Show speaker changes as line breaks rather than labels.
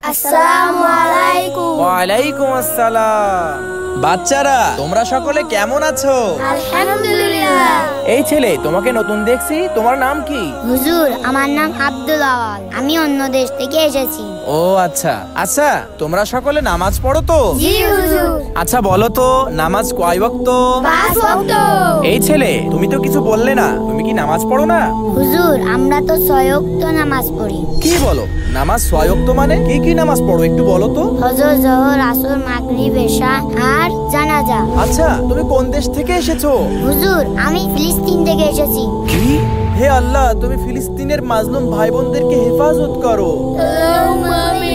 আসসালামু আলাইকুম।
ওয়ালাইকুম আসসালাম। বাচ্চারা তোমরা সকলে কেমন আছো?
আলহামদুলিল্লাহ।
এই ছেলে, তোমাকে নতুন দেখছি, তোমার নাম কি?
হুজুর, আমার নাম আব্দুল আওয়াল, আমি অন্য দেশ থেকে এসেছি।
ও আচ্ছা আচ্ছা, তোমরা সকলে নামাজ পড়ো তো?
জি হুজুর।
আচ্ছা বলো তো, নামাজ কয় ওয়াক্ত?
5 ওয়াক্ত।
এই ছেলে, তুমি তো কিছু বললে না, তুমি কি নামাজ পড়ো না?
হুজুর, আমরা তো 6 ওয়াক্ত নামাজ পড়ি।
কি বলো, নামাজ 6 ওয়াক্ত মানে কি কি নামাজ পড়ো একটু বলো তো?
ফজর, যোহর, আসর, মাগরিব, এশা আর জানাজা।
আচ্ছা, তুমি কোন দেশ থেকে এসেছো?
হুজুর, আমি ফিলিস্তিন থেকে এসেছি।
কি? হে আল্লাহ, তুমি ফিলিস্তিনের মাজলুম ভাই বোনদেরকে হেফাজত করো।
আল্লাহুম্মা আমিন।